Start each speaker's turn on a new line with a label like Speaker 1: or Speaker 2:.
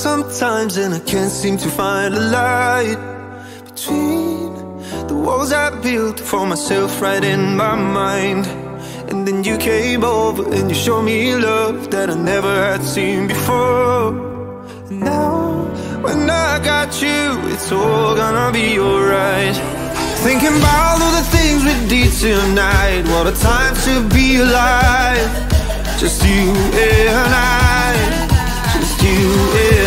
Speaker 1: sometimes and I can't seem to find a light between the walls I built for myself right in my mind. And then you came over and you showed me love that I never had seen before. And now when I got you, it's all gonna be alright. Thinking about all the things we did tonight, what a time to be alive. Just you and I, just you and I.